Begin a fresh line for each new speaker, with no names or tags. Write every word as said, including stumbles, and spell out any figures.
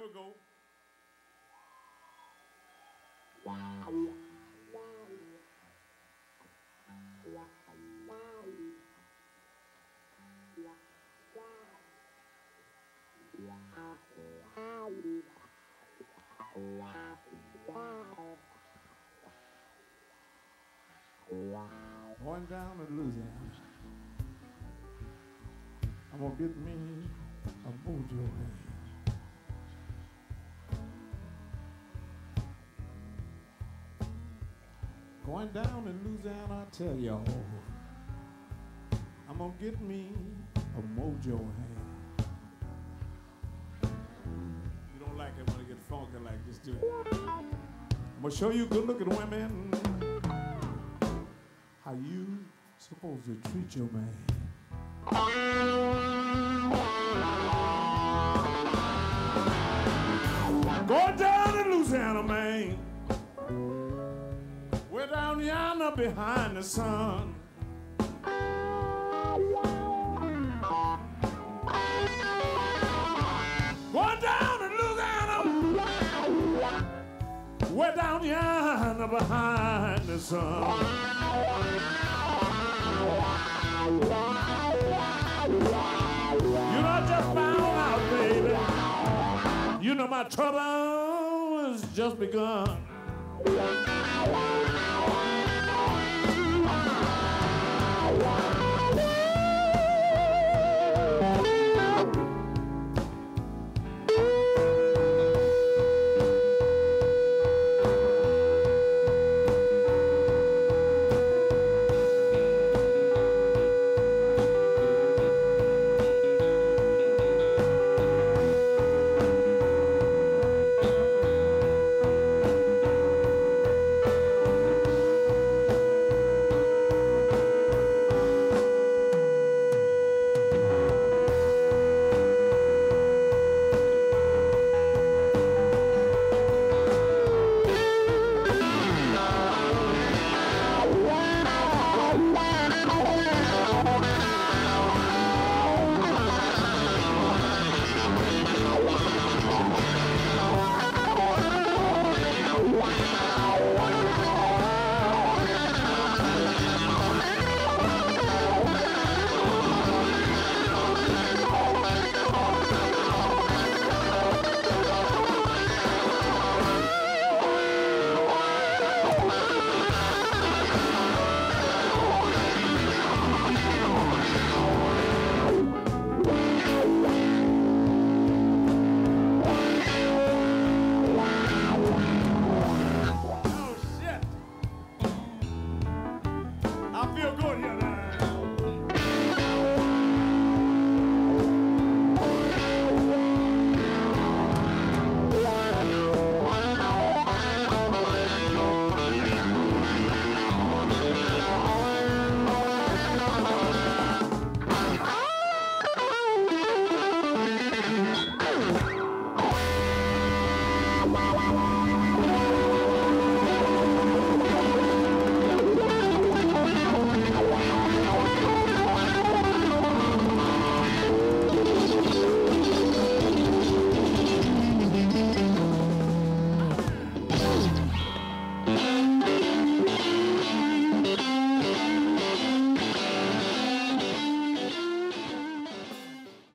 we go. Going down to Louisiana, I'm gonna get me a mojo hand. Going down to Louisiana, I tell y'all, I'm gonna get me a mojo hand. You don't like it when it gets funky like this, do you? I'm gonna show you good-looking women how you supposed to treat your man. Going down to Louisiana, man. We're down yonder behind the sun. Going down to Louisiana. We're down yonder behind the sun. You know, I just found out, baby. You know, my trouble has just begun.